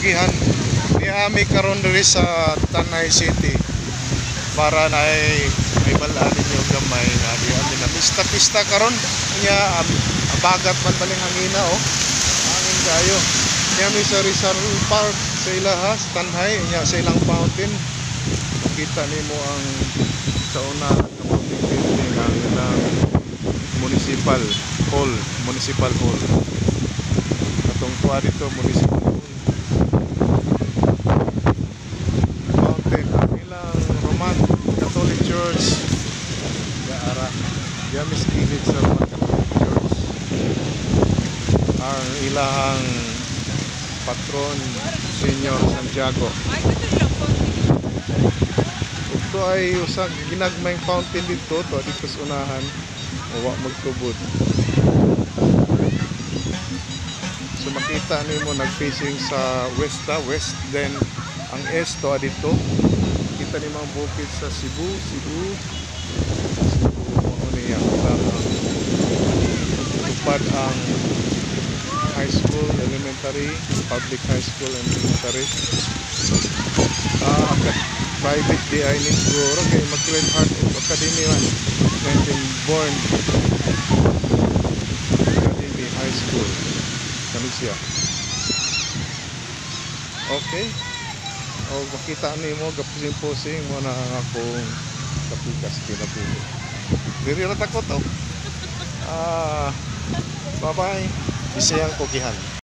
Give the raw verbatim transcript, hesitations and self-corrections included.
Kugihan. Niami karon diri sa Tanjay City para na ay may balaan ninyo gamay nga di amin na pista-pista karon nya um, abagat man baling hangina oh. Hangin kayo. Niami sa Rizal Park sa ilaha sa Tanjay nya sa ilang fountain. Kita nimo ang sa una nga public building ang ng municipal hall, municipal hall. Atong tuwa dito municipal hall. Fountain ang ilang Roman Catholic Church. Gaara. Diamis kilid sa Roman Catholic Church. Ang ilang patron Senyor San Tiago. Ito ay usag ginagmayng fountain dito to dito sa unahan. Wa magtubod. So makita nimo nag-facing sa west ta, west then ang east to dito. Kita nimo ang bukid sa Cebu, Cebu. Mao ni ang upad ang high school, elementary, public high school and elementary. Ah, okay. Private D I ni siguro kay Magdalene Heart Academy man. nineteen born Academy High School Kanisia. Okay. O makita nimo gapusing-pusing mo na akong kapikas kinabuhi. Diri ra ta ko to. Ah, bye bye. Bisayang Kugihan.